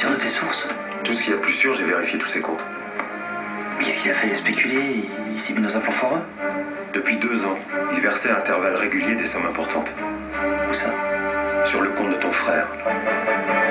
sûr de tes sources? Tout ce qu'il y a de plus sûr, j'ai vérifié tous ses comptes. Mais qu'est-ce qu'il a fait? Il a spéculé? Il s'est mis dans un plan foireux? Depuis 2 ans, il versait à intervalles réguliers des sommes importantes. Où ça? Sur le compte de ton frère.